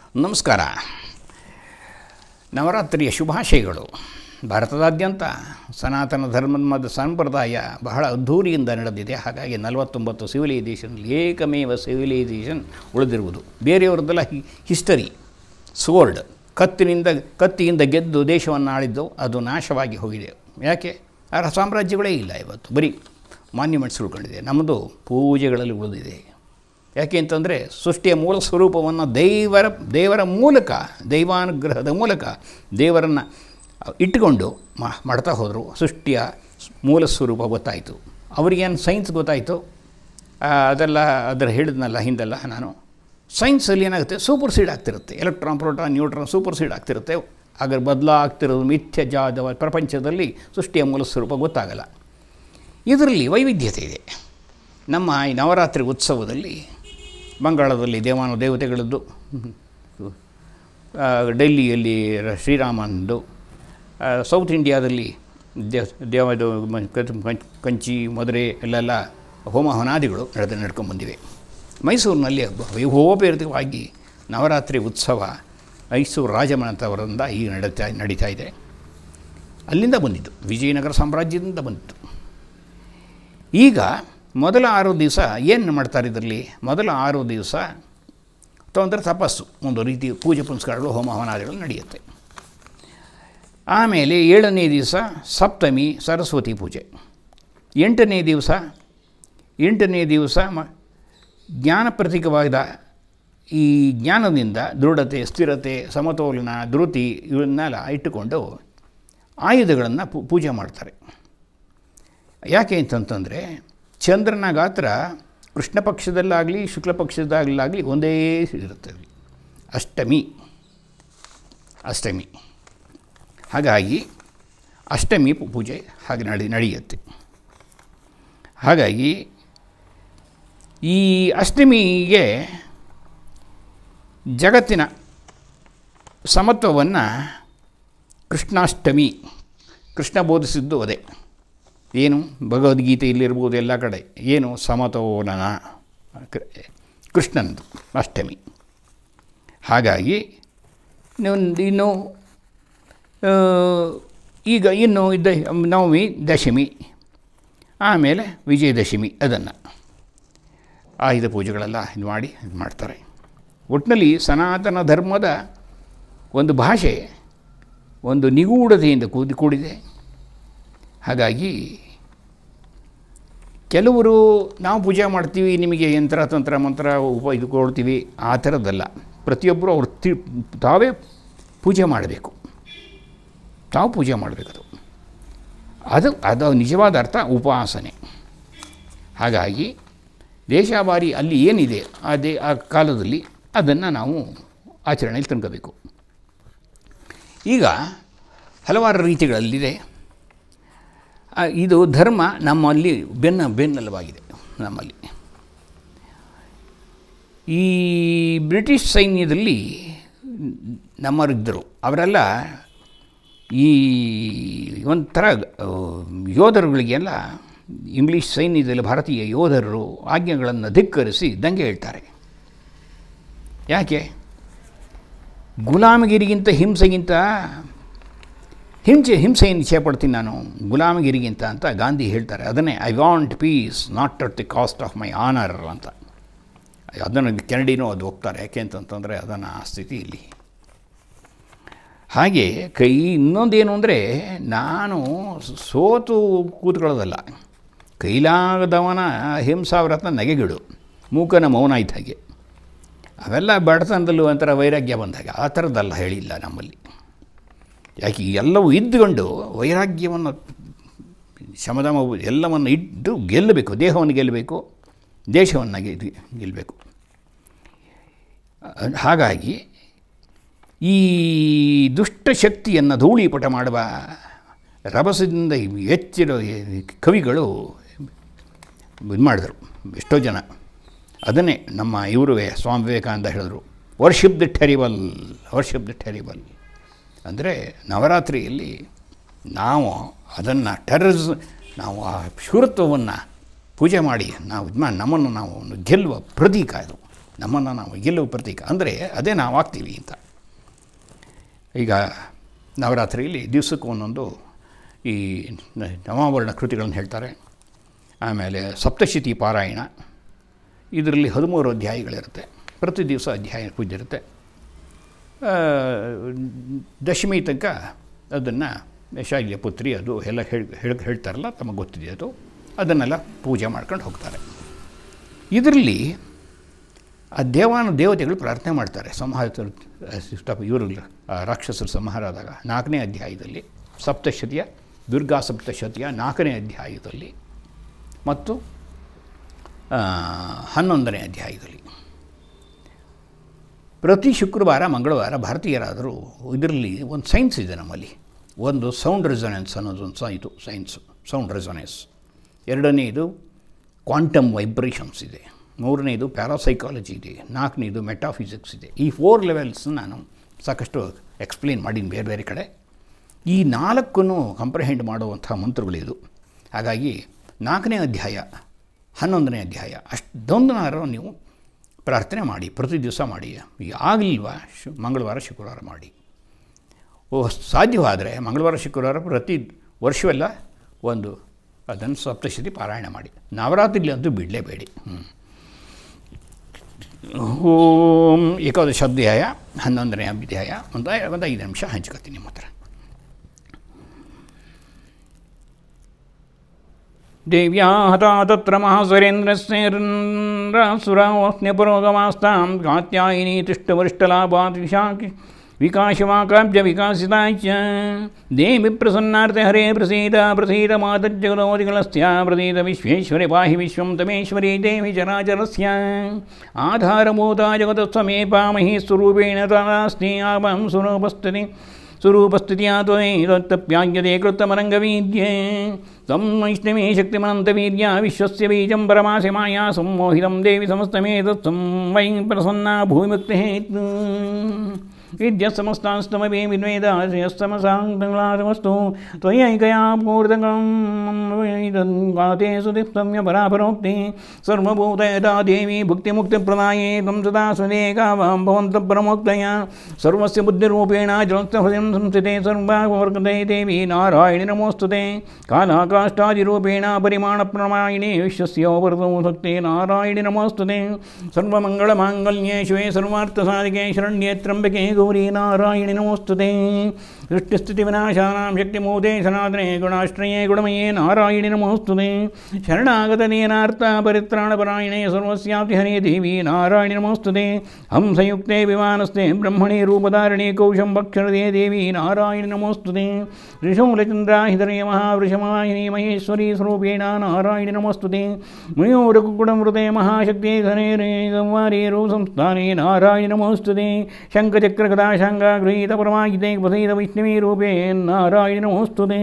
ನಮಸ್ಕಾರ. ನವರಾತ್ರಿಯ ಶುಭಾಶಯಗಳು. ಭಾರತದಾದ್ಯಂತ ಸನಾತನ ಧರ್ಮದ ಸಂಪ್ರದಾಯ ಬಹಳ ಅದ್ಧೂರಿಯಿಂದ ನಡೆದಿದೆ. ಹಾಗಾಗಿ 49 ಸಿವಿಲೈಸೇಷನ್ನಲ್ಲಿ ಏಕಮೇವ ಸಿವಿಲೈಸೇಷನ್ ಉಳಿದಿರುವುದು. ಬೇರೆಯವರದ್ದೆಲ್ಲ ಹಿಸ್ಟರಿ ಸ್ವೋರ್ಡ್ ಕತ್ತಿಯಿಂದ ಗೆದ್ದು ದೇಶವನ್ನು ಆಳಿದ್ದು ಅದು ನಾಶವಾಗಿ ಹೋಗಿದೆ. ಯಾಕೆ? ಆ ಸಾಮ್ರಾಜ್ಯಗಳೇ ಇಲ್ಲ ಇವತ್ತು, ಬರೀ ಮಾನ್ಯುಮೆಂಟ್ಸ್ ಉಳ್ಕೊಂಡಿದೆ. ನಮ್ಮದು ಪೂಜೆಗಳಲ್ಲಿ ಉಳಿದಿದೆ. ಯಾಕೆ ಅಂತಂದರೆ ಸೃಷ್ಟಿಯ ಮೂಲ ಸ್ವರೂಪವನ್ನು ದೇವರ ಮೂಲಕ, ದೈವಾನುಗ್ರಹದ ಮೂಲಕ ದೇವರನ್ನು ಇಟ್ಟುಕೊಂಡು ಮಾಡ್ತಾ ಹೋದರು. ಸೃಷ್ಟಿಯ ಮೂಲ ಸ್ವರೂಪ ಗೊತ್ತಾಯಿತು. ಅವರಿಗೇನು ಸೈನ್ಸ್ ಗೊತ್ತಾಯಿತು, ಅದರ ಹೇಳಿದ್ನಲ್ಲ ಹಿಂದೆಲ್ಲ ನಾನು. ಸೈನ್ಸಲ್ಲಿ ಏನಾಗುತ್ತೆ, ಸೂಪರ್ ಸೀಡ್ ಆಗ್ತಿರುತ್ತೆ. Electron, proton, neutron supersede ಆಗ್ತಿರುತ್ತೆ. ಆಗ ಬದಲಾಗ್ತಿರೋದು ಮಿಥ್ಯಜಾದ ಪ್ರಪಂಚದಲ್ಲಿ ಸೃಷ್ಟಿಯ ಮೂಲ ಸ್ವರೂಪ ಗೊತ್ತಾಗಲ್ಲ. ಇದರಲ್ಲಿ ವೈವಿಧ್ಯತೆ ಇದೆ. ನಮ್ಮ ಈ ನವರಾತ್ರಿ ಉತ್ಸವದಲ್ಲಿ ಬಂಗಾಳದಲ್ಲಿ ದೇವತೆಗಳದ್ದು, ಡೆಲ್ಲಿಯಲ್ಲಿ ಶ್ರೀರಾಮನದು, ಸೌತ್ ಇಂಡಿಯಾದಲ್ಲಿ ಕಂಚಿ, ಮಧುರೆ ಇಲ್ಲೆಲ್ಲ ಹೋಮಾಹವನಾದಿಗಳು ನಡ್ಕೊಂಡ್ಬಂದಿವೆ. ಮೈಸೂರಿನಲ್ಲಿ ವೈಭವೋಪೇತವಾಗಿ ನವರಾತ್ರಿ ಉತ್ಸವ ಮೈಸೂರು ರಾಜಮನೆತವರಿಂದ ಈಗ ನಡೀತಾ ಇದೆ. ಅಲ್ಲಿಂದ ಬಂದಿದ್ದು, ವಿಜಯನಗರ ಸಾಮ್ರಾಜ್ಯದಿಂದ ಬಂದಿತ್ತು. ಈಗ ಮೊದಲ 6 ದಿವಸ ಏನು ಮಾಡ್ತಾರೆ ಇದರಲ್ಲಿ? ಮೊದಲ 6 ದಿವಸ ಅಂದರೆ ತಪಸ್ಸು, ಒಂದು ರೀತಿ ಪೂಜೆ ಪುನಸ್ಕಾರಗಳು, ಹೋಮ ಹವನಾದಿಗಳು ನಡೆಯುತ್ತೆ. ಆಮೇಲೆ 7ನೇ ದಿವಸ ಸಪ್ತಮಿ ಸರಸ್ವತಿ ಪೂಜೆ. 8ನೇ ದಿವಸ ಜ್ಞಾನ ಪ್ರತೀಕವಾದ ಈ ಜ್ಞಾನದಿಂದ ದೃಢತೆ, ಸ್ಥಿರತೆ, ಸಮತೋಲನ, ಧೃತಿ ಇವನ್ನೆಲ್ಲ ಇಟ್ಟುಕೊಂಡು ಆಯುಧಗಳನ್ನು ಪೂಜೆ ಮಾಡ್ತಾರೆ. ಯಾಕೆ ಅಂತಂತಂದರೆ ಚಂದ್ರನ ಗಾತ್ರ ಕೃಷ್ಣ ಪಕ್ಷದಲ್ಲಾಗಲಿ ಶುಕ್ಲ ಪಕ್ಷದಲ್ಲಾಗಲಿ ಒಂದೇ ಇರುತ್ತೆ. ಅಷ್ಟಮಿ ಹಾಗಾಗಿ ಅಷ್ಟಮಿ ಪೂಜೆ ಹಾಗೆ ನಡೆಯುತ್ತೆ. ಹಾಗಾಗಿ ಈ ಅಷ್ಟಮಿಗೆ ಜಗತ್ತಿನ ಸಮತ್ವವನ್ನು ಕೃಷ್ಣಾಷ್ಟಮಿ, ಕೃಷ್ಣ ಬೋಧಿಸಿದ್ದು ಅದೇ. ಏನು? ಭಗವದ್ಗೀತೆಯಲ್ಲಿರ್ಬೋದು, ಎಲ್ಲ ಕಡೆ ಏನು ಸಮತೋಲನ, ಕೃಷ್ಣನದು ಅಷ್ಟಮಿ. ಹಾಗಾಗಿ ಇನ್ನು ನವಮಿ, ದಶಮಿ, ಆಮೇಲೆ ವಿಜಯದಶಮಿ, ಅದನ್ನು ಆಯುಧ ಪೂಜೆಗಳೆಲ್ಲ ಮಾಡ್ತಾರೆ. ಒಟ್ಟಿನಲ್ಲಿ ಸನಾತನ ಧರ್ಮದ ಒಂದು ಭಾಷೆ ಒಂದು ನಿಗೂಢತೆಯಿಂದ ಕೂಡಿದೆ. ಹಾಗಾಗಿ ಕೆಲವರು ನಾವು ಪೂಜೆ ಮಾಡ್ತೀವಿ, ನಿಮಗೆ ಯಂತ್ರ ತಂತ್ರ ಮಂತ್ರ ಇದು ಕೊಡ್ತೀವಿ, ಆ ಥರದ್ದಲ್ಲ. ಪ್ರತಿಯೊಬ್ಬರು ಅವ್ರು ತಾವೇ ಪೂಜೆ ಮಾಡಬೇಕು. ತಾವು ಪೂಜೆ ಮಾಡಬೇಕು. ಅದು ನಿಜವಾದ ಅರ್ಥ ಉಪಾಸನೆ. ಹಾಗಾಗಿ ದೇಶಾವಾರಿ ಅಲ್ಲಿ ಏನಿದೆ ಆ ಕಾಲದಲ್ಲಿ ಅದನ್ನು ನಾವು ಆಚರಣೆಯಲ್ಲಿ ತಂದ್ಕೋಬೇಕು. ಈಗ ಹಲವಾರು ರೀತಿಗಳಲ್ಲಿದೆ. ಇದು ಧರ್ಮ ನಮ್ಮಲ್ಲಿ ಬೆನ್ನೆಲುಬಾಗಿದೆ. ನಮ್ಮಲ್ಲಿ ಈ ಬ್ರಿಟಿಷ್ ಸೈನ್ಯದಲ್ಲಿ ನಮ್ಮವರಿದ್ದರು. ಅವರೆಲ್ಲ ಈ ಒಂಥರ ಯೋಧರುಗಳಿಗೆಲ್ಲ ಇಂಗ್ಲೀಷ್ ಸೈನ್ಯದಲ್ಲಿ ಭಾರತೀಯ ಯೋಧರು ಆಜ್ಞೆಗಳನ್ನು ಧಿಕ್ಕರಿಸಿ ದಂಗೆ ಹೇಳ್ತಾರೆ. ಯಾಕೆ? ಗುಲಾಮಗಿರಿಗಿಂತ ಹಿಂಸೆಯನ್ನು ಇಚ್ಛೆಪಡ್ತೀನಿ ನಾನು, ಗುಲಾಮಗಿರಿಗಿಂತ ಅಂತ ಗಾಂಧಿ ಹೇಳ್ತಾರೆ. ಅದನ್ನೇ I want peace not at the cost of my honour ಅಂತ. ಅದನ್ನು ಕೆನಡಿನೂ ಅದು ಹೋಗ್ತಾರೆ. ಯಾಕೆ ಅಂತಂತಂದರೆ ಅದನ್ನು ಆ ಸ್ಥಿತಿ ಇಲ್ಲಿ. ಹಾಗೆ ಇನ್ನೊಂದೇನು ಅಂದರೆ, ನಾನು ಸೋತು ಕೂತ್ಕೊಳ್ಳೋದಲ್ಲ. ಕೈಲಾಗದವನ ಹಿಂಸಾವ್ರತನ ನಗೆಗಿಡು, ಮೂಕನ ಮೌನ ಇದ್ದ ಹಾಗೆ. ಅವೆಲ್ಲ ಬಡತನದಲ್ಲೂ ಒಂಥರ ವೈರಾಗ್ಯ ಬಂದಾಗ ಆ ಥರದ್ದೆಲ್ಲ ಹೇಳಿಲ್ಲ ನಮ್ಮಲ್ಲಿ. ಯಾಕೆ ಎಲ್ಲವೂ ಇದ್ದುಕೊಂಡು ವೈರಾಗ್ಯವನ್ನು, ಶಮದಮ ಎಲ್ಲವನ್ನು ಇಟ್ಟು ಗೆಲ್ಲಬೇಕು. ದೇಹವನ್ನು ಗೆಲ್ಲಬೇಕು, ದೇಶವನ್ನು ಗೆಲ್ಲಬೇಕು. ಹಾಗಾಗಿ ಈ ದುಷ್ಟಶಕ್ತಿಯನ್ನು ಧೂಳೀಪಟ ಮಾಡುವ ರಭಸದಿಂದ ಹೆಚ್ಚಿರೋ ಕವಿಗಳು ಇದು ಮಾಡಿದರು ಎಷ್ಟೋ ಜನ. ಅದನ್ನೇ ನಮ್ಮ ಇವರುವೇ ಸ್ವಾಮಿ ವಿವೇಕಾನಂದ ಹೇಳಿದ್ರು, ವರ್ಷಿಪ್ ದಿ ಟೆರಿಬಲ್. ಅಂದರೆ ನವರಾತ್ರಿಯಲ್ಲಿ ನಾವು ಅದನ್ನು ನಾವು ಆ ಶೂರತ್ವವನ್ನು ಪೂಜೆ ಮಾಡಿ ನಮ್ಮನ್ನು ನಾವು ಗೆಲ್ಲುವ ಪ್ರತೀಕ ಅದು. ನಮ್ಮನ್ನು ನಾವು ಗೆಲ್ಲುವ ಪ್ರತೀಕ ಅಂದರೆ ಅದೇ ನಾವು ಆಗ್ತೀವಿ ಅಂತ. ಈಗ ನವರಾತ್ರಿಯಲ್ಲಿ ದಿವಸಕ್ಕೂ ಒಂದೊಂದು ಈ ನವಾವರಣ ಕೃತಿಗಳನ್ನು ಹೇಳ್ತಾರೆ. ಆಮೇಲೆ ಸಪ್ತಶತಿ ಪಾರಾಯಣ, ಇದರಲ್ಲಿ 13 ಅಧ್ಯಾಯಗಳಿರುತ್ತೆ. ಪ್ರತಿ ದಿವಸ ಅಧ್ಯಾಯ ಪೂಜೆ ಇರುತ್ತೆ. ದಶಮಿ ತನಕ ಅದನ್ನು ಶೈಲ್ಯ ಪುತ್ರಿ ಅದು ಎಲ್ಲ ಹೇಳ್ತಾರಲ್ಲ, ತಮಗೆ ಗೊತ್ತಿದೆ ಅದು, ಅದನ್ನೆಲ್ಲ ಪೂಜೆ ಮಾಡ್ಕೊಂಡು ಹೋಗ್ತಾರೆ. ಇದರಲ್ಲಿ ಆ ದೇವತೆಗಳು ಪ್ರಾರ್ಥನೆ ಮಾಡ್ತಾರೆ. ಇವರು ರಾಕ್ಷಸರು ಸಂಹಾರ ಆದಾಗ 4ನೇ ಅಧ್ಯಾಯದಲ್ಲಿ, ಸಪ್ತಶತಿಯ ದುರ್ಗಾ ಸಪ್ತಶತಿಯ 4ನೇ ಅಧ್ಯಾಯದಲ್ಲಿ ಮತ್ತು 11ನೇ ಅಧ್ಯಾಯದಲ್ಲಿ. ಪ್ರತಿ ಶುಕ್ರವಾರ ಮಂಗಳವಾರ ಭಾರತೀಯರಾದರೂ ಇದರಲ್ಲಿ ಒಂದು ಸೈನ್ಸ್ ಇದೆ ನಮ್ಮಲ್ಲಿ. ಒಂದು ಸೌಂಡ್ ರೆಸೊನೆನ್ಸ್ ಅನ್ನೋದೊಂದು ಇದು ಸೈನ್ಸು, ಸೌಂಡ್ ರೆಸೊನೆನ್ಸ್. 2ನೇದು ಕ್ವಾಂಟಮ್ ವೈಬ್ರೇಷನ್ಸ್ ಇದೆ. 3ನೇದು ಪ್ಯಾರಾಸೈಕಾಲಜಿ ಇದೆ. 4ನೇದು ಮೆಟಾಫಿಸಿಕ್ಸ್ ಇದೆ. ಈ 4 ಲೆವೆಲ್ಸ್ ನಾನು ಸಾಕಷ್ಟು ಎಕ್ಸ್ಪ್ಲೇನ್ ಮಾಡೀನಿ ಬೇರೆ ಬೇರೆ ಕಡೆ. ಈ 4ನ್ನು ಕಂಪ್ರಿಹೆಂಡ್ ಮಾಡುವಂಥ ಮಂತ್ರಗಳಿದು. ಹಾಗಾಗಿ 4ನೇ ಅಧ್ಯಾಯ 11ನೇ ಅಧ್ಯಾಯ ಅಷ್ಟೊಂದನಾರು ನೀವು ಪ್ರಾರ್ಥನೆ ಮಾಡಿ, ಪ್ರತಿ ದಿವಸ ಮಾಡಿ. ಆಗಲಿಲ್ವಾ ಮಂಗಳವಾರ ಶುಕ್ರವಾರ ಮಾಡಿ. ಸಾಧ್ಯವಾದರೆ ಮಂಗಳವಾರ ಶುಕ್ರವಾರ ಪ್ರತಿ ವರ್ಷವೆಲ್ಲ ಒಂದು ಅದನ್ನು ಸಪ್ತಶತಿ ಪಾರಾಯಣ ಮಾಡಿ. ನವರಾತ್ರಿಲಿ ಅಂತೂ ಬಿಡಲೇಬೇಡಿ. ಓಂ ಏಕಾದಶ ಅಧ್ಯಾಯ 11ನೇ ಅಧ್ಯಾಯ ಒಂದು 5 ನಿಮಿಷ ಹಂಚ್ಕೊತೀನಿ ನಿಮ್ಮ ಹತ್ರ. ದೇವ್ಯಾ ಹತಾ ತತ್ರ ಮಹಾಸುರೇಂದ್ರಸ್ಯರಾಸುರಾಸ್ನ್ಯಪುರೋಗಮಾಸ್ತಾಂ ಕಾತ್ಯಾಯಿನಿ ತಿಷ್ಟವರಿಷ್ಠಲಾಭಾತ್ ವಿಕಾಶವಾಕಾಬ್ಜ ವಿಕಾಸಿತಾಚ ದೇವಿ ಪ್ರಸನ್ನಾರ್ತೆ ಹರೇ ಪ್ರಸೀದ ಪ್ರಸೀದ ಮಾತಜ್ಜಗದೋದಿಗಳಸ್ಯ ಪ್ರಸೀದ ವಿಶ್ವೇಶ್ವರಿ ಪಾಹಿ ವಿಶ್ವಂ ತಮೇಶ್ವರಿ ದೇವಿ ಚರಾಚರಸ್ಯ ಆಧಾರಭೂತಾ ಜಗತಸ್ವಮೇ ಪಾಮಹಿ ಸ್ವರೂಪೇಣ ತಾಸ್ತಿ ಆಪಂ ಸ್ವರೂಪಸ್ಥಿತಿಯಾ ತ್ವಮೇತಪ್ಯಾಜ್ಯತೆ ಕೃತಮರಂಗವೀದ್ಯೆ ತಂ ವೈಷ್ಣವೇ ಶಕ್ತಿಮನಂತವೀರ್ಯ ವಿಶ್ವಸ್ಯ ಬೀಜಂ ಪರಮಾಸಿ ಮಾಯಾ ಸಂಮೋಹಿತಂ ದೇವಿ ಸಮಸ್ತಮೇತತ್ಸಂ ವೈ ಪ್ರಸನ್ನಾ ಭೂಮಿಮುಕ್ತೇತು ವಿದ್ಯಸ್ತಮಸ್ತಾಸ್ತಮವೇ ವಿದ್ವೇದಾಶ್ರಯಸ್ತಮಸಾಂತಮಸ್ತು ತ್ವಯೈಕಯಾ ಪೂರ್ಧಗಾತೆ ಸುದೀಪ್ತಮ್ಯ ಪರಾಪರೋಕ್ತಿ ಸರ್ವಭೂತಯತಾ ದೇವಿ ಭುಕ್ತಿಮುಕ್ತಿಪ್ರದಾಯೇ ತ್ವಂ ಸದಾ ಸ್ವದೇಕಾವಾಂ ಭವಂತ ಪರಮೋಕ್ತಯ ಸರ್ವಸ್ಯ ಬುದ್ಧಿರೂಪೇಣ ಜಲಸ್ಥಹೃದಯಂ ಸಂಸ್ಥಿತೆ ಸರ್ವಾವರ್ಗತೆ ದೇವಿ ನಾರಾಯಣಿ ನಮೋಸ್ತುತೆ ಕಾಲಾಕಾಷ್ಟಾದಿರೂಪೇಣ ಪರಿಮಾಣಪ್ರಮಾಯಿಣಿ ವಿಶ್ವಸ್ಯೋಪರತೋ ಭಕ್ತೆ ನಾರಾಯಣಿ ನಮೋಸ್ತುತೆ ಸರ್ವಮಂಗಳಮಾಂಗಲ್ಯೇ ಶಿವೆ ಸರ್ವಾರ್ಥಸಾಧಿಕೆ ಶರಣ್ಯೇ ತ್ರ್ಯಂಬಕೆ ಗೌರಿ ನಾರಾಯಣಿ ನಮೋಸ್ತುತೆ ಸೃಷ್ಟಿಸ್ಥಿತಿವಿನಾಶಾನಾಂ ಶಕ್ತಿಮೂತೆ ಸನಾತನೆ ಗುಣಾಶ್ರಯೇ ಗುಣಮಯೇ ನಾರಾಯಣಿ ನಮೋಸ್ತುತೆ ಶರಣಾಗತನೇನಾರ್ಥ ಪರಿತ್ರಾಣಪರಾಯಣೆ ಸರ್ವಸ್ಯಾಪ್ತಿ ಹರೇ ದೇವಿ ನಾರಾಯಣಿ ನಮೋಸ್ತುತೆ ಹಂಸಯುಕ್ತೆ ವಿಮಾನಸ್ಥೆ ಬ್ರಹ್ಮಣಿ ರೂಪಧಾರಣೆ ಕೌಶಂ ಭಕ್ಷರದೇ ದೇವಿ ನಾರಾಯಣಿ ನಮೋಸ್ತುತೆ ಋಷೌಲಚಂದ್ರಾಹಿಧರೇ ಮಹಾವೃಷಮಾಯಿನಿ ಮಹೇಶ್ವರಿ ಸ್ವರೂಪೇಣ ನಾರಾಯಣಿ ನಮೋಸ್ತುತೆ ಮಯೂರಕುಕುಡಮೃತೆ ಮಹಾಶಕ್ತಿ ಧನೇ ಗಂವಾರೇರು ಸಂಸ್ಥಾನೇ ನಾರಾಯಣಿ ನಮೋಸ್ತುತೆ ಶಂಖಚಕ್ರಗದಾಶಾಂಗ ಗೃಹೀತ ಪರಮಾಗಿತೆ ಪ್ರಸೀದ ವೈಷ್ಣವೀ ರೂಪೇ ನಾರಾಯಣಿ ನಮೋಸ್ತುತೆ.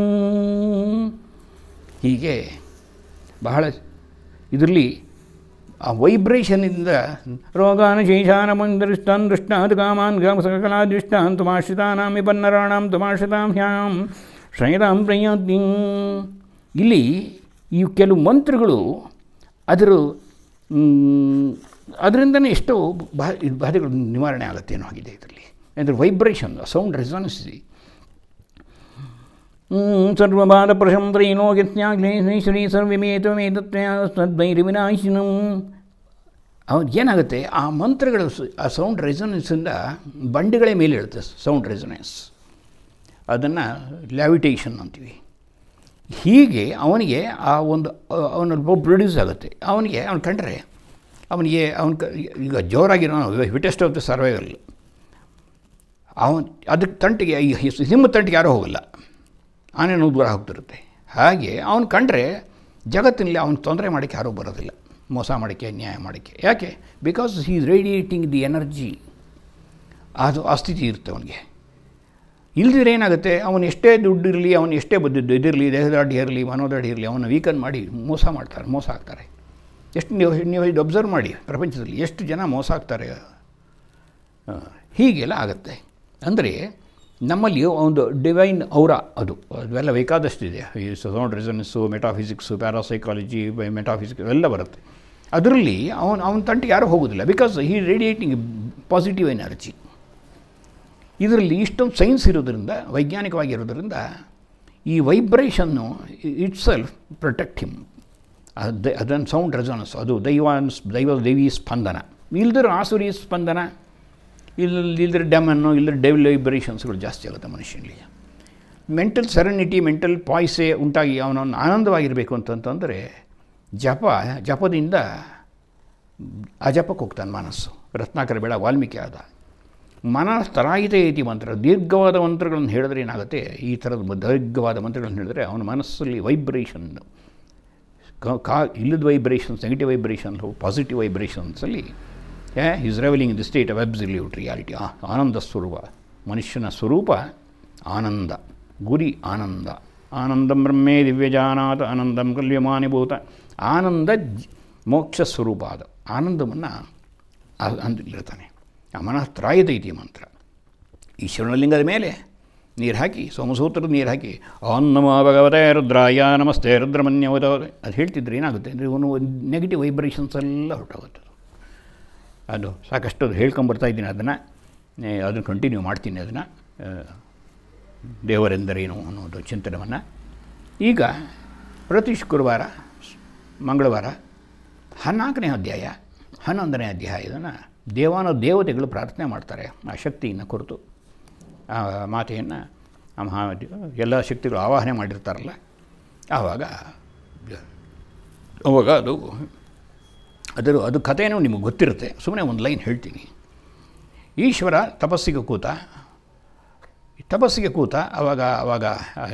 ಹೀಗೆ ಬಹಳ ಇದರಲ್ಲಿ ಆ ವೈಬ್ರೇಷನಿಂದ ರೋಗಾನ ಶೇಷಾನ ಮಂದೃಷ್ಟಾನ್ ದೃಷ್ಟಾನ್ ಕಾಮಾನ್ ಸಕಲಾದೃಷ್ಟಾನ್ ತುಮಾಶ್ರಿತಾನಾಂ ವಿಪನ್ನರಾಣಾಂ ತುಮಾಶ್ರಿತಾಂ ಹ್ಯಾಂ ಶ್ರಯತಾಂ ಪ್ರಯಾತಿ. ಇಲ್ಲಿ ಈ ಕೆಲವು ಮಂತ್ರಗಳು ಅದರಿಂದನೇ ಎಷ್ಟೋ ಬಾಧೆಗಳು ನಿವಾರಣೆ ಆಗುತ್ತೆ ಏನೋ ಆಗಿದೆ ಇದರಲ್ಲಿ. ಅಂದರೆ ವೈಬ್ರೇಷನ್, ಸೌಂಡ್ ರೆಸೊನೆನ್ಸ್ ಇದೆ. ಸರ್ವಬಾಧ ಪ್ರಶಂತ್ರೈನೋ ಯತ್ಯಾಗ್ನೇಶ್ವರಿ ಸರ್ವಮೇತಮೇತತ್ವೈರ್ವಿನಾಶಿನಂ. ಏನಾಗುತ್ತೆ ಆ ಮಂತ್ರಗಳು ಆ ಸೌಂಡ್ ರೆಸೊನೆನ್ಸಿಂದ ಬಂಡೆಗಳೇ ಮೇಲೆ ಇರುತ್ತೆ. ಸೌಂಡ್ ರೆಸೊನೆನ್ಸ್ ಅದನ್ನು ಲ್ಯಾವಿಟೇಷನ್ ಅಂತೀವಿ. ಹೀಗೆ ಅವನಿಗೆ ಆ ಒಂದು ಅವನ ಪ್ರೊಡ್ಯೂಸ್ ಆಗುತ್ತೆ. ಅವನು ಕಂಡ್ರೆ ಅವನಿಗೆ ಈಗ ಜೋರಾಗಿರೋ ವಿಟೆಸ್ಟ್ ಆಫ್ ದ ಸರ್ವೈವಲ್ ಅದಕ್ಕೆ ತಂಟಿಗೆ ಈ ಸಿಂಹ ತಂಟಿಗೆ ಯಾರೂ ಹೋಗಲ್ಲ, ಆನೆನೂ ದೂರ ಹೋಗ್ತಿರುತ್ತೆ. ಹಾಗೆ ಅವನು ಕಂಡ್ರೆ ಜಗತ್ತಿನಲ್ಲಿ ಅವನು ತೊಂದರೆ ಮಾಡೋಕ್ಕೆ ಯಾರೂ ಬರೋದಿಲ್ಲ, ಮೋಸ ಮಾಡೋಕ್ಕೆ ಅನ್ಯಾಯ ಮಾಡೋಕ್ಕೆ. ಯಾಕೆ? Because he is radiating the energy. ಅದು ಆ ಸ್ಥಿತಿ ಇರುತ್ತೆ ಅವನಿಗೆ. ಇಲ್ದಿದ್ರೆ ಏನಾಗುತ್ತೆ, ಅವನು ಎಷ್ಟೇ ದುಡ್ಡು ಇರಲಿ, ಅವನು ಎಷ್ಟೇ ಇದಿರಲಿ, ದೇಹದಾಢ್ಯ ಇರಲಿ, ಮನೋದಾಢ್ಯ ಇರಲಿ, ಅವನು ವೀಕನ್ ಮಾಡಿ ಮೋಸ ಆಗ್ತಾರೆ. ಎಷ್ಟು ನೀವು ಇದು ಅಬ್ಸರ್ವ್ ಮಾಡಿ, ಪ್ರಪಂಚದಲ್ಲಿ ಎಷ್ಟು ಜನ ಮೋಸ ಆಗ್ತಾರೆ. ಹೀಗೆಲ್ಲ ಆಗುತ್ತೆ. ಅಂದರೆ ನಮ್ಮಲ್ಲಿ ಒಂದು ಡಿವೈನ್ ಔರಾ ಅದೆಲ್ಲ ಬೇಕಾದಷ್ಟಿದೆ. ಈ sound resonance, metaphysics, parapsychology, metaphysics ಎಲ್ಲ ಬರುತ್ತೆ. ಅದರಲ್ಲಿ ಅವನ ತಂಟಿಗೆ ಯಾರೂ ಹೋಗೋದಿಲ್ಲ, because he radiating positive energy. ಇದರಲ್ಲಿ ಇಷ್ಟೊಂದು ಸೈನ್ಸ್ ಇರೋದರಿಂದ, ವೈಜ್ಞಾನಿಕವಾಗಿರೋದರಿಂದ ಈ ವೈಬ್ರೇಷನ್ನು ಇಟ್ ಸೆಲ್ಫ್ ಪ್ರೊಟೆಕ್ಟ್ ಹಿಮ್. ಅದನ್ನು ಸೌಂಡ್ ರೆಸೊನೆನ್ಸ್, ಅದು ದೈವಿ ಸ್ಪಂದನ. ಇಲ್ದಿರೋ ಆಸುರಿ ಸ್ಪಂದನ, ಇಲ್ಲದಿದ್ದರೆ ಡೆಮನ್ನು, ಇಲ್ಲದ್ರೆ ಡೆವಿಲ್ ವೈಬ್ರೇಷನ್ಸ್ಗಳು ಜಾಸ್ತಿ ಆಗುತ್ತೆ ಮನುಷ್ಯನಿಗೆ. ಮೆಂಟಲ್ ಸೆರೆನಿಟಿ, ಮೆಂಟಲ್ ಪಾಯ್ಸೆ ಉಂಟಾಗಿ ಅವನನ್ನು ಆನಂದವಾಗಿರಬೇಕು ಅಂತಂತಂದರೆ ಜಪದಿಂದ ಅಜಪಕ್ಕೆ ಹೋಗ್ತಾನೆ ಮನಸ್ಸು. ರತ್ನಾಕರ ಬೇಡ ವಾಲ್ಮೀಕಿ ಆದ ಮನಸ್ತರಾಯಿತೆ ಐತಿ ಮಂತ್ರ. ದೀರ್ಘವಾದ ಮಂತ್ರಗಳನ್ನು ಹೇಳಿದ್ರೆ ಏನಾಗುತ್ತೆ, ಈ ಥರದ ದೀರ್ಘವಾದ ಮಂತ್ರಗಳನ್ನು ಹೇಳಿದ್ರೆ ಅವನ ಮನಸ್ಸಲ್ಲಿ ವೈಬ್ರೇಷನ್, ಇಲ್ಲದ ವೈಬ್ರೇಷನ್ಸ್, ನೆಗೆಟಿವ್ ವೈಬ್ರೇಷನ್ಸ್, ಪಾಸಿಟಿವ್ ವೈಬ್ರೇಷನ್ಸಲ್ಲಿ is revelling in the state of absolute reality. ಆನಂದ ಸ್ವರೂಪ, ಮನುಷ್ಯನ ಸ್ವರೂಪ ಆನಂದ, ಗುರಿ ಆನಂದ. ಆನಂದಂ ಬ್ರಹ್ಮೇ ದಿವ್ಯಜಾನಾತ್ ಆನಂದಂ ಕಲ್ಯಮಾನಿಭೂತ. ಆನಂದ ಮೋಕ್ಷ ಸ್ವರೂಪ. ಅದು ಆನಂದವನ್ನು ಅಂದಿರ್ತಾನೆ. ಆ ಮನಃತ್ರಾಯದೈತಿ ಮಂತ್ರ. ಈಶ್ವರನ ಮೇಲೆ ನೀರು ಹಾಕಿ, ಸೋಮಸೂತ್ರದ ನೀರು ಹಾಕಿ, ಓಂ ನಮೋ ಭಗವತೆ ರುದ್ರಾಯ ನಮಸ್ತೆ ರುದ್ರಮನ್ಯವತ ಅದು ಹೇಳ್ತಿದ್ರೆ ಏನಾಗುತ್ತೆ ಅಂದರೆ ಇವನು ನೆಗೆಟಿವ್ ವೈಬ್ರೇಷನ್ಸ್ ಎಲ್ಲ ಹೊರಟೋಗುತ್ತೆ. ಅದು ಸಾಕಷ್ಟು ಅದು ಹೇಳ್ಕೊಂಬರ್ತಾ ಇದ್ದೀನಿ. ಅದನ್ನು ಕಂಟಿನ್ಯೂ ಮಾಡ್ತೀನಿ. ಅದನ್ನು ದೇವರೆಂದರೇನು ಅನ್ನೋದು ಚಿಂತನವನ್ನು ಈಗ ಪ್ರತಿ ಶುಕ್ರವಾರ, ಮಂಗಳವಾರ 14ನೇ ಅಧ್ಯಾಯ, 11ನೇ ಅಧ್ಯಾಯದನ್ನು ದೇವತೆಗಳು ಪ್ರಾರ್ಥನೆ ಮಾಡ್ತಾರೆ. ಆ ಶಕ್ತಿಯನ್ನು ಕುರಿತು ಆ ಮಾತೆಯನ್ನು ಎಲ್ಲ ಶಕ್ತಿಗಳು ಆವಾಹನೆ ಮಾಡಿರ್ತಾರಲ್ಲ, ಆವಾಗ ಅದು ಕಥೆಯೂ ನಿಮಗೆ ಗೊತ್ತಿರುತ್ತೆ. ಸುಮ್ಮನೆ ಒಂದು ಲೈನ್ ಹೇಳ್ತೀನಿ. ಈಶ್ವರ ತಪಸ್ಸಿಗೆ ಕೂತ ಆವಾಗ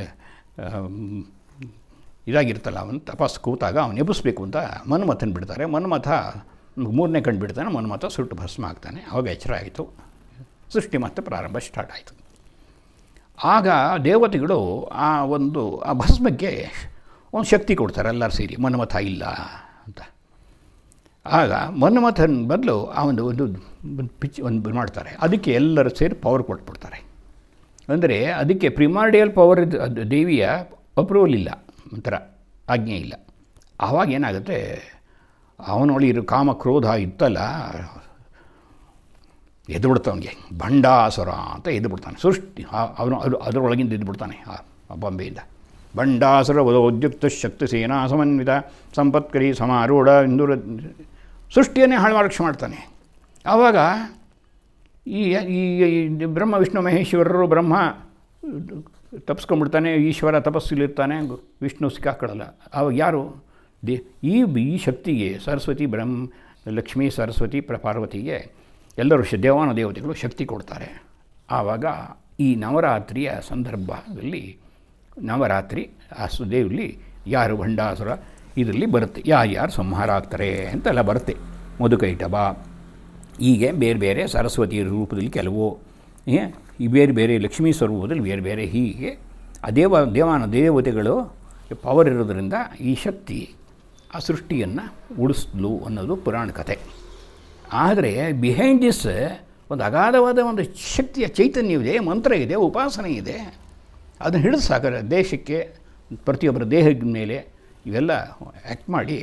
ಇದಾಗಿರ್ತಲ್ಲ, ಅವನು ತಪಸ್ಸು ಕೂತಾಗ ಅವನು ಎಬ್ಬಿಸ್ಬೇಕು ಅಂತ ಮನ್ಮಥನ ಬಿಡ್ತಾರೆ. ಮನ್ಮಥ 3ನೇ ಕಣ್ಣು ಬಿಡ್ತಾನೆ. ಮನ್ಮಥ ಸುಟ್ಟು ಭಸ್ಮ ಆಗ್ತಾನೆ. ಆವಾಗ ಎಚ್ಚರ ಆಯಿತು, ಸೃಷ್ಟಿ ಮತ್ತೆ ಪ್ರಾರಂಭ ಸ್ಟಾರ್ಟ್ ಆಯಿತು. ಆಗ ದೇವತೆಗಳು ಆ ಭಸ್ಮಕ್ಕೆ ಒಂದು ಶಕ್ತಿ ಕೊಡ್ತಾರೆ ಎಲ್ಲರೂ ಸೇರಿ, ಮನ್ಮಥ ಇಲ್ಲ ಅಂತ. ಆಗ ಮನ್ಮಥನ ಬದಲು ಆ ಒಂದು ಮಾಡ್ತಾರೆ. ಅದಕ್ಕೆ ಎಲ್ಲರೂ ಸೇರಿ ಪವರ್ ಕೊಟ್ಬಿಡ್ತಾರೆ. ಅಂದರೆ ಅದಕ್ಕೆ ಪ್ರಿಮಾರ್ಡಿಯಲ್ ಪವರ್ ಅದು ದೇವಿಯ ಅಪ್ರೂವಲ್ ಇಲ್ಲ, ಒಂಥರ ಆಜ್ಞೆ ಇಲ್ಲ. ಆವಾಗ ಏನಾಗುತ್ತೆ, ಅವನೊಳಗಿರೋ ಕಾಮ ಕ್ರೋಧ ಇತ್ತಲ್ಲ, ಎದ್ದುಬಿಡ್ತಾವನಿಗೆ. ಭಂಡಾಸುರ ಅಂತ ಎದ್ದುಬಿಡ್ತಾನೆ. ಸೃಷ್ಟಿ ಅದರೊಳಗಿಂದ ಎದ್ದುಬಿಡ್ತಾನೆ ಆ ಬಾಂಬೆಯಿಂದ. ಭಂಡಾಸುರ ವದೋದ್ಯುಕ್ತ ಶಕ್ತಿ ಸೇನಾ ಸಮನ್ವಿತ ಸಂಪತ್ಕರಿ ಸಮಾರೂಢ ಇಂದೂರ ಸೃಷ್ಟಿಯನ್ನೇ ಹಾಳು ಮಾಡ್ತಾನೆ. ಆವಾಗ ಈ ಬ್ರಹ್ಮ ವಿಷ್ಣು ಮಹೇಶ್ವರರು, ಬ್ರಹ್ಮ ತಪ್ಪಿಸ್ಕೊಂಡ್ಬಿಡ್ತಾನೆ, ಈಶ್ವರ ತಪಸ್ಸಿಲಿರ್ತಾನೆ, ವಿಷ್ಣು ಸಿಕ್ಕಾಕೊಳ್ಳಲ್ಲ. ಆವಾಗ ಯಾರು ಈ ಶಕ್ತಿಗೆ ಸರಸ್ವತಿ, ಲಕ್ಷ್ಮೀ ಸರಸ್ವತಿ ಪಾರ್ವತಿಗೆ ಎಲ್ಲರೂ ದೇವತೆಗಳು ಶಕ್ತಿ ಕೊಡ್ತಾರೆ. ಆವಾಗ ಈ ನವರಾತ್ರಿಯ ಸಂದರ್ಭದಲ್ಲಿ ನವರಾತ್ರಿ ಆ ದೇವರಲ್ಲಿ ಯಾರು ಭಂಡಾಸುರ ಇದರಲ್ಲಿ ಬರುತ್ತೆ, ಯಾರು ಸಂಹಾರ ಆಗ್ತಾರೆ ಅಂತೆಲ್ಲ ಬರುತ್ತೆ. ಮಧುಕೈಟಭ ಹೀಗೆ ಬೇರೆ ಬೇರೆ ಸರಸ್ವತಿ ರೂಪದಲ್ಲಿ ಕೆಲವು, ಈ ಬೇರೆ ಬೇರೆ ಲಕ್ಷ್ಮೀ ಸ್ವರೂಪದಲ್ಲಿ ಬೇರೆ ಬೇರೆ, ಹೀಗೆ ಆ ದೇವತೆಗಳು ಪವರ್ ಇರೋದರಿಂದ ಈ ಶಕ್ತಿ ಆ ಸೃಷ್ಟಿಯನ್ನು ಉಳಿಸ್ಲು ಅನ್ನೋದು ಪುರಾಣ ಕಥೆ. ಆದರೆ ಬಿಹೈಂಡ್ ದಿಸ್ ಒಂದು ಅಗಾಧವಾದ ಒಂದು ಶಕ್ತಿಯ ಚೈತನ್ಯವಿದೆ, ಮಂತ್ರ ಇದೆ, ಉಪಾಸನೆ ಇದೆ. ಅದನ್ನು ಹಿಡಿದು ಸಾಕರೆ ದೇಶಕ್ಕೆ, ಪ್ರತಿಯೊಬ್ಬರ ದೇಹದ ಮೇಲೆ ಇವೆಲ್ಲ ಆ್ಯಕ್ಟ್ ಮಾಡಿ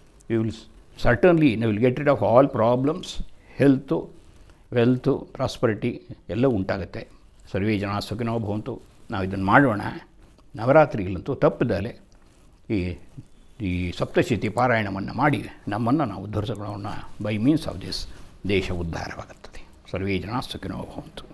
will get rid of all problems. Health, wealth, prosperity ಎಲ್ಲ ಉಂಟಾಗುತ್ತೆ. ಸರ್ವೇ ಜನ ಸುಖಿನೋ ಭವಂತು. ನಾವು ಇದನ್ನು ಮಾಡೋಣ. ನವರಾತ್ರಿಗಳಂತೂ ತಪ್ಪದಲೆ ಈ ಸಪ್ತಶತಿ ಪಾರಾಯಣವನ್ನು ಮಾಡಿ ನಮ್ಮನ್ನು ನಾವು ಉದ್ಧರಿಸಿಕೊಳ್ಳೋಣ. ಬೈ ಮೀನ್ಸ್ ಆಫ್ ದಿಸ್ ದೇಶ ಉದ್ಧಾರವಾಗುತ್ತದೆ. ಸರ್ವೇ ಜನ ಸುಖಿನೋ ಭವಂತು.